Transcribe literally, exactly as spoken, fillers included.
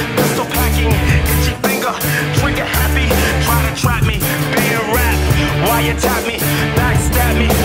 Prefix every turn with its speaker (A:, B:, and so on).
A: pistol packing, itchy finger, trigger happy. Try to trap me, being rap, why you tap me, backstab me.